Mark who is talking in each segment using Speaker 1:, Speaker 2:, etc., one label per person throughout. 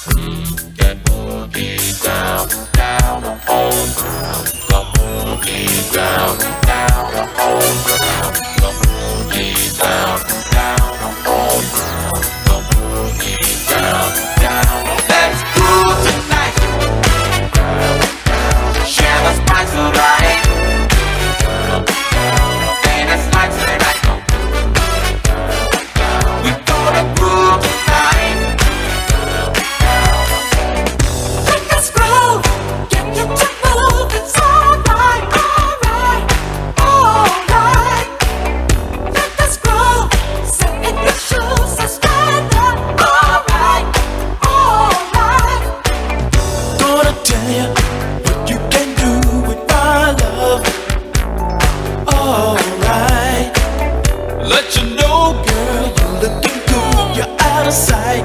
Speaker 1: Get boogie down, down the whole ground. The boogie down, down the whole ground. The boogie down, down the whole ground. The boogie down, down. Let's groove tonight. Share the spice of life. And it's like tonight. We gonna groove tonight. Let us groove. Get you to move. It's alright, alright, alright. Let us groove. Set in your shoes and stand up. Alright, alright. Gonna tell you what you can do with my love. Alright. Let you know, girl, you're looking good. You're out of sight.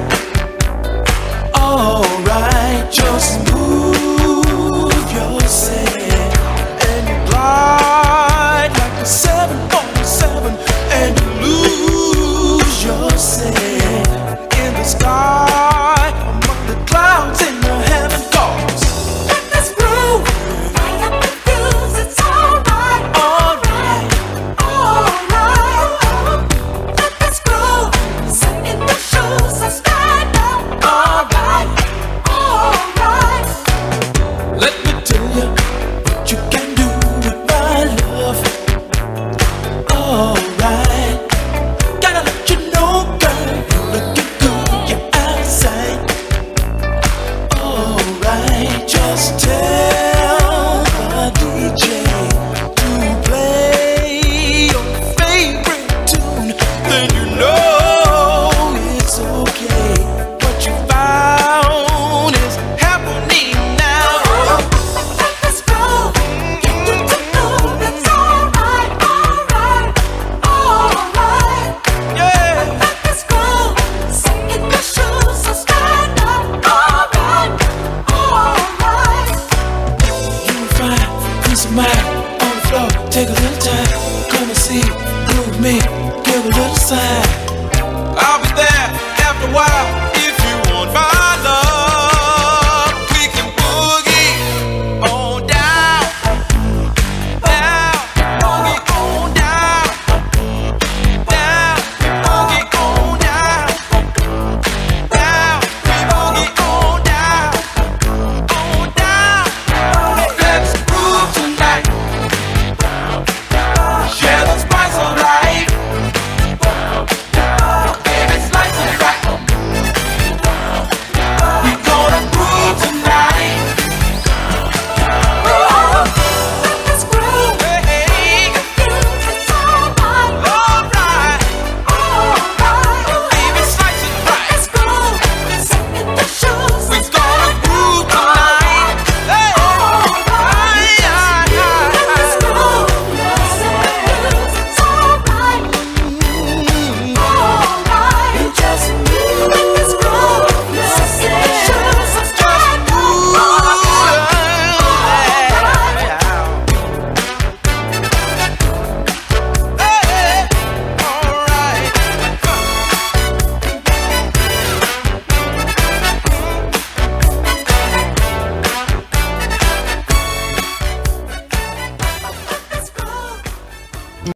Speaker 1: Alright, just move yourself and you glide like a 747 and you lose yourself in the sky.